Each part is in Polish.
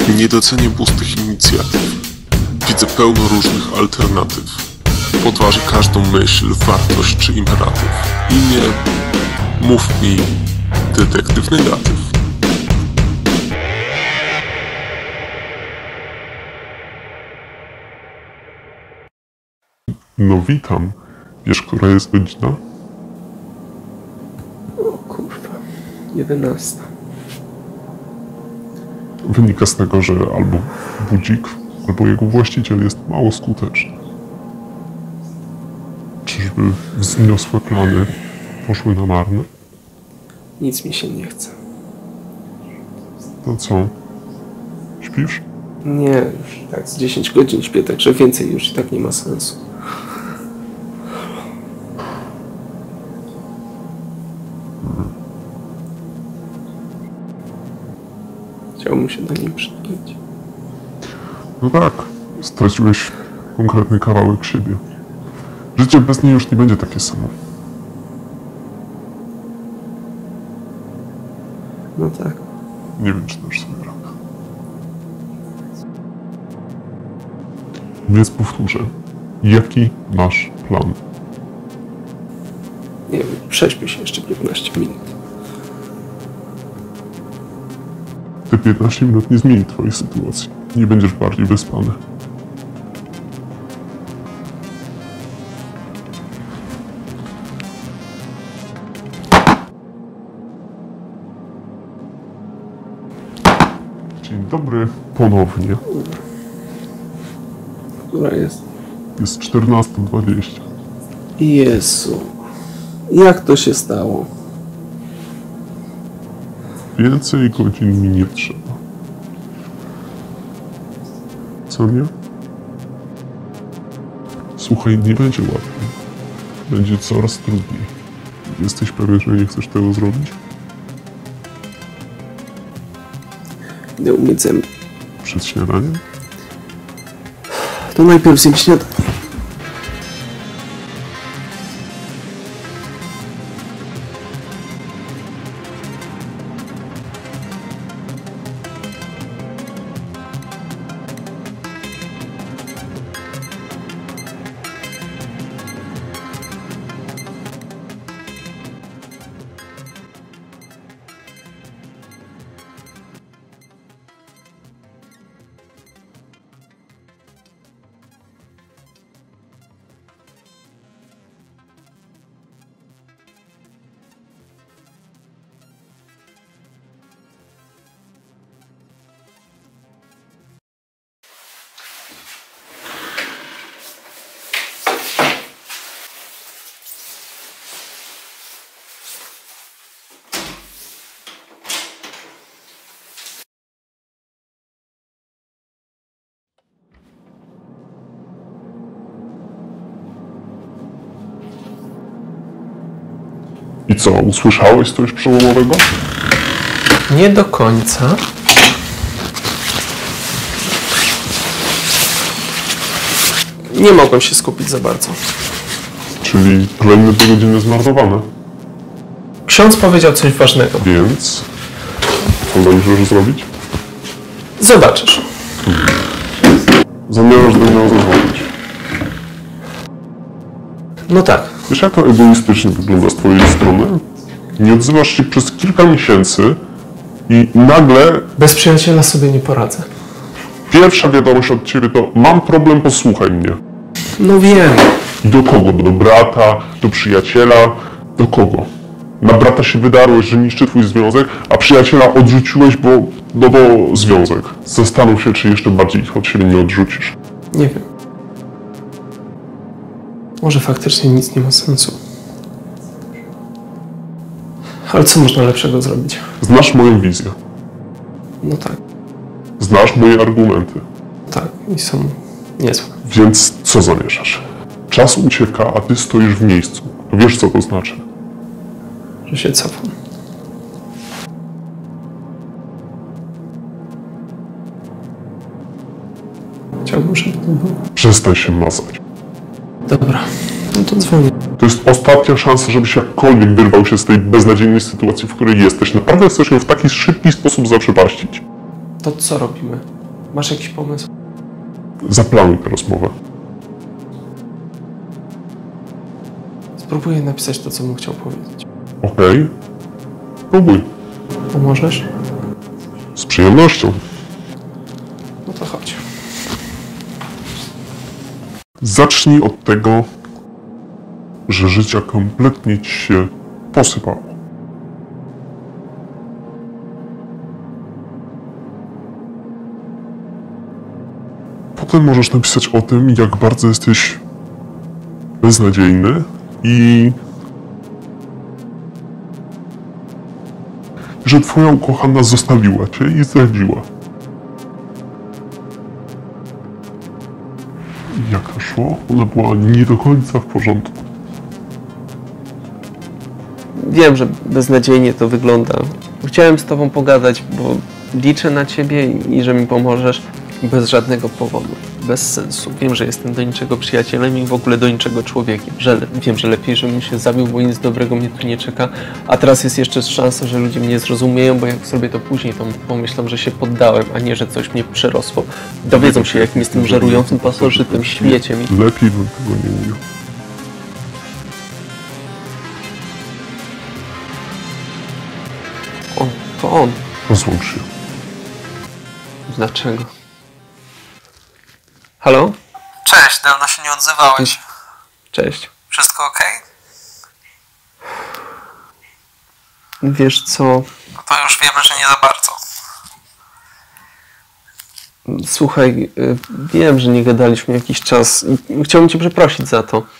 Nie docenię pustych inicjatyw. Widzę pełno różnych alternatyw. Podważę każdą myśl, wartość czy imperatyw. Imię, mów mi, detektyw negatyw. No witam. Wiesz, która jest godzina? O kurwa, 11. Wynika z tego, że albo budzik, albo jego właściciel jest mało skuteczny. Czyżby wzniosłe plany poszły na marne? Nic mi się nie chce. To co? Śpisz? Nie, już tak z 10 godzin śpię, także więcej już i tak nie ma sensu. Chciałbym się do niej przytulić. No tak, straciłeś konkretny kawałek siebie. Życie bez niej już nie będzie takie samo. No tak. Nie wiem, czy dasz sobie radę. Więc powtórzę. Jaki masz plan? Nie wiem, prześpię się jeszcze 15 minut. Te 15 minut nie zmieni twojej sytuacji. Nie będziesz bardziej wyspany. Dzień dobry ponownie. Która jest? Jest 14:20. Jezu. Jak to się stało? Więcej godzin mi nie trzeba. Co nie? Słuchaj, nie będzie łatwiej. Będzie coraz trudniej. Jesteś pewien, że nie chcesz tego zrobić? Idę umyć zęby. Przed śniadaniem? To najpierw zjem śniadanie. I co, usłyszałeś coś przełomowego? Nie do końca. Nie mogłem się skupić za bardzo. Czyli kolejne 2 godziny zmarnowane. Ksiądz powiedział coś ważnego. Więc co zamierzasz zrobić? Zobaczysz. Zamierzasz do niego zadzwonić. No tak. Wiesz, jak to egoistycznie wygląda z twojej strony? Nie odzywasz się przez kilka miesięcy i nagle Bez przyjaciela sobie nie poradzę. pierwsza wiadomość od ciebie to mam problem, posłuchaj mnie. No wiem. I do kogo? Do brata? Do przyjaciela? Do kogo? Na brata się wydarłeś, że niszczy twój związek, a przyjaciela odrzuciłeś, bo związek. Zastanów się, czy jeszcze bardziej od siebie nie odrzucisz. Nie wiem. Może faktycznie nic nie ma sensu. Ale co można lepszego zrobić? Znasz moją wizję. No tak. Znasz moje argumenty. Tak. I są niezłe. Więc co zamierzasz? Czas ucieka, a ty stoisz w miejscu. Wiesz, co to znaczy? Że się cofam. Chciałbym, żeby to było. Przestań się mazać. Dobra. No to dzwonię. To jest ostatnia szansa, żebyś jakkolwiek wyrwał się z tej beznadziejnej sytuacji, w której jesteś. Naprawdę chcesz ją w taki szybki sposób zaprzepaścić. To co robimy? Masz jakiś pomysł? Zaplanuj tę rozmowę. Spróbuję napisać to, co bym chciał powiedzieć. Okej? Próbuj. Pomożesz? Z przyjemnością. No to chodź. Zacznij od tego, że życie kompletnie ci się posypało. Potem możesz napisać o tym, jak bardzo jesteś beznadziejny i że twoja ukochana zostawiła cię i zdradziła. Jak to szło? Ona była nie do końca w porządku. Wiem, że beznadziejnie to wygląda. Chciałem z tobą pogadać, bo liczę na ciebie i że mi pomożesz bez żadnego powodu. Bez sensu. Wiem, że jestem do niczego przyjacielem i w ogóle do niczego człowiekiem. Wiem, że lepiej, żebym się zabił, bo nic dobrego mnie tu nie czeka. A teraz jest jeszcze szansa, że ludzie mnie zrozumieją, bo jak zrobię to później, to pomyślą, że się poddałem, a nie, że coś mnie przerosło. Dowiedzą się, jakim jestem żerującym pasożytem, śmieciem. Lepiej bym tego nie mówił. To on. Rozłącz się. Dlaczego? Halo? Cześć, dawno się nie odzywałeś. Cześć. Wszystko okej? Wiesz co? No to już wiemy, że nie za bardzo. Słuchaj, wiem, że nie gadaliśmy jakiś czas. Chciałbym cię przeprosić za to.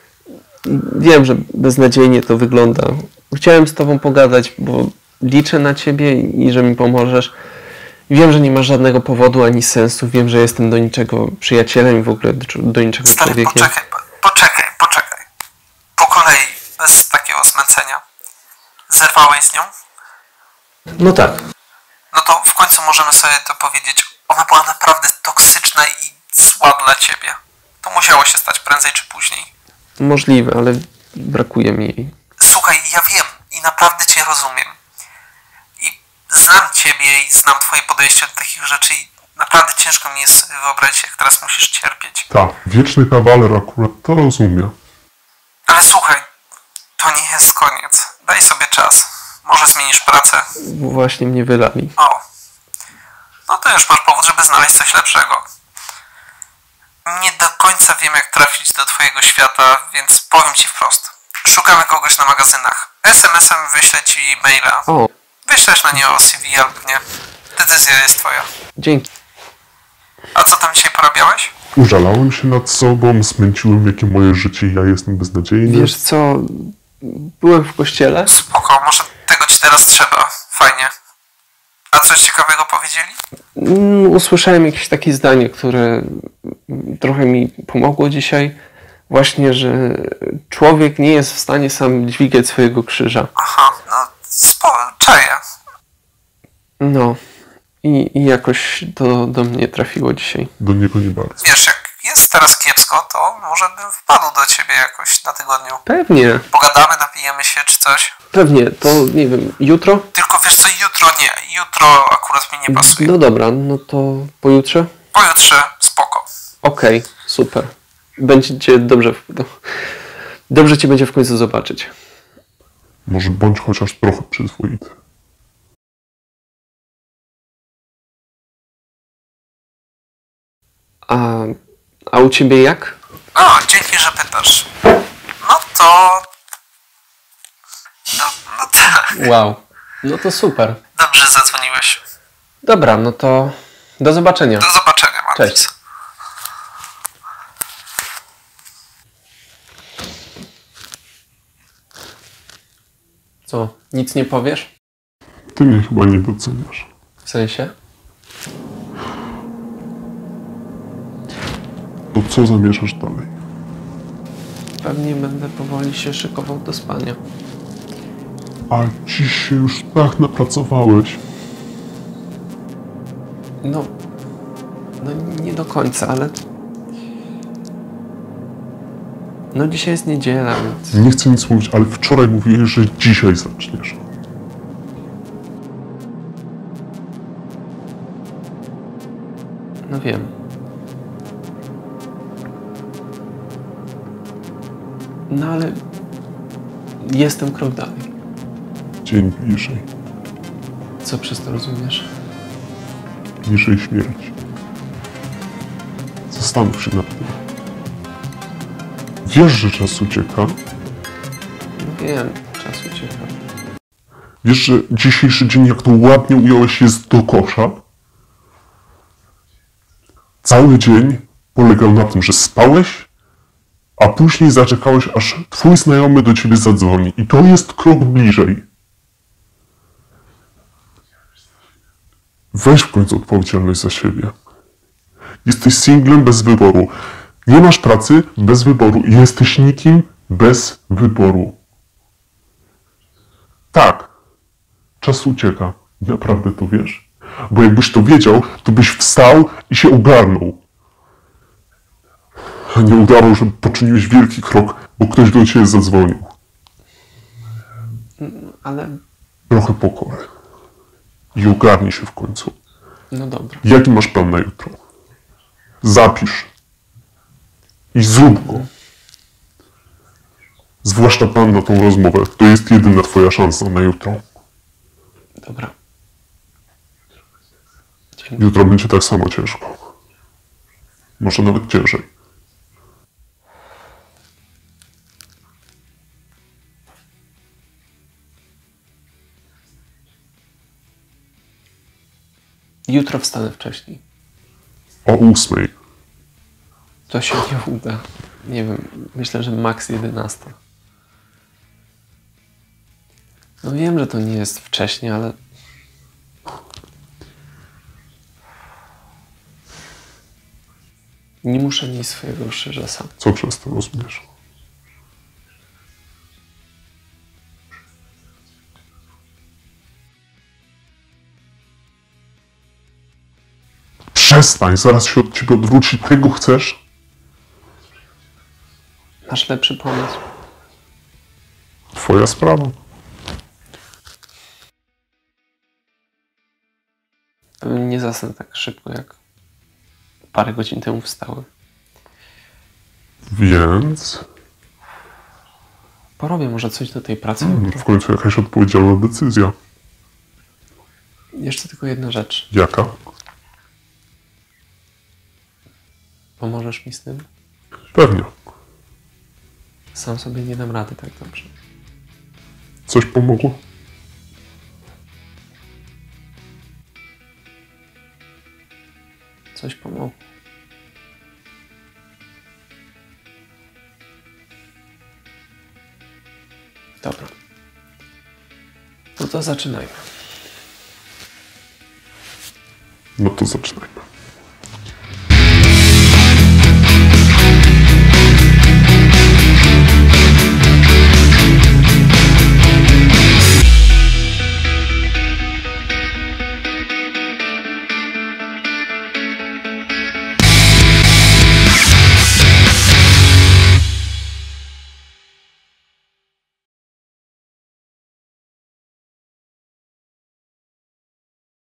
Wiem, że beznadziejnie to wygląda. Chciałem z tobą pogadać, bo liczę na ciebie i że mi pomożesz. Wiem, że nie masz żadnego powodu ani sensu. Wiem, że jestem do niczego przyjacielem i w ogóle do niczego Stary, człowiekiem. poczekaj. Po kolei, bez takiego zmęcenia. Zerwałeś z nią? No tak. No to w końcu możemy sobie to powiedzieć. Ona była naprawdę toksyczna i zła dla ciebie. To musiało się stać prędzej czy później. Możliwe, ale brakuje mi jej. Słuchaj, ja wiem i naprawdę cię rozumiem. I znam ciebie i znam twoje podejście do takich rzeczy i naprawdę ciężko mi jest sobie wyobrazić, jak teraz musisz cierpieć. Tak, wieczny kawaler akurat to rozumie. Ale słuchaj, to nie jest koniec. Daj sobie czas. Może zmienisz pracę. Właśnie mnie wylali. O. No to już masz powód, żeby znaleźć coś lepszego. Nie do końca wiem, jak trafić do twojego świata, więc powiem ci wprost. Szukamy kogoś na magazynach. SMS-em wyślę ci maila. O, Wyślesz na niego CV albo nie. Decyzja jest twoja. dzięki. A co tam dzisiaj porabiałeś? Użalałem się nad sobą, smęciłem jakie moje życie i ja jestem beznadziejny. Wiesz co? Byłem w kościele. Spoko, może tego ci teraz trzeba. Fajnie. A coś ciekawego powiedzieli? Usłyszałem jakieś takie zdanie, które trochę mi pomogło dzisiaj. Właśnie, że człowiek nie jest w stanie sam dźwigać swojego krzyża. Aha, no czaję. No. I jakoś to do mnie trafiło dzisiaj. Do niego nie bardzo. Wiesz, jak jest teraz kiepsko, to może bym wpadł do ciebie jakoś na tygodniu. Pewnie. Pogadamy, napijemy się czy coś. Pewnie. To nie wiem, jutro? Tylko wiesz co, jutro nie. Jutro akurat mi nie pasuje. No dobra, no to pojutrze? Pojutrze spoko. Okej, super. Będzie cię dobrze. Dobrze cię będzie w końcu zobaczyć. Może bądź chociaż trochę przyzwoity. A u ciebie jak? O, dzięki, że pytasz. No to... No tak. Wow. No to super. Dobrze zadzwoniłeś. Dobra, no to do zobaczenia. Do zobaczenia, Marcin. Cześć. Co, nic nie powiesz? Ty mnie chyba nie doceniasz. W sensie? To co zamierzasz dalej? Pewnie będę powoli się szykował do spania. A dziś się już tak napracowałeś. No nie do końca, ale... No dzisiaj jest niedziela, więc... Nie chcę nic mówić, ale wczoraj mówiłeś, że dzisiaj zaczniesz. No wiem. No ale jestem krok dalej. Dzień bliżej. Co przez to rozumiesz? Bliżej śmierci. Zastanów się nad tym. Wiesz, że czas ucieka? No wiem, czas ucieka. Wiesz, że dzisiejszy dzień, jak to ładnie ująłeś, jest do kosza? Cały dzień polegał na tym, że spałeś, a później zaczekałeś, aż twój znajomy do ciebie zadzwoni. I to jest krok bliżej. Weź w końcu odpowiedzialność za siebie. Jesteś singlem bez wyboru. Nie masz pracy bez wyboru. Jesteś nikim bez wyboru. Tak. Czas ucieka. Naprawdę to wiesz? Bo jakbyś to wiedział, to byś wstał i się ogarnął. A nie udawał, że poczyniłeś wielki krok, bo ktoś do ciebie zadzwonił. Ale... Trochę pokory. I ogarnij się w końcu. No dobra. Jaki masz plan na jutro? Zapisz. I zrób go. Zwłaszcza plan na tą rozmowę. To jest jedyna twoja szansa na jutro. Dobra. Dzięki. Jutro będzie tak samo ciężko. Może nawet ciężej. Jutro wstanę wcześniej. O 8:00. To się nie uda. Nie wiem, myślę, że maks 11. No wiem, że to nie jest wcześnie, ale... Nie muszę nieść swojego krzyża sam. Co przez to rozumiesz? Przestań, zaraz się od ciebie odwróci. Tego chcesz? Masz lepszy pomysł? Twoja sprawa. Pewnie nie zasnę tak szybko, jak parę godzin temu wstałem. Więc... Porobię może coś do tej pracy. W końcu jakaś odpowiedzialna decyzja. Jeszcze tylko jedna rzecz. Jaka? Pomożesz mi z tym? Pewnie. Sam sobie nie dam rady tak dobrze. Coś pomogło? Coś pomogło. Dobra. No to zaczynajmy. No to zaczynajmy.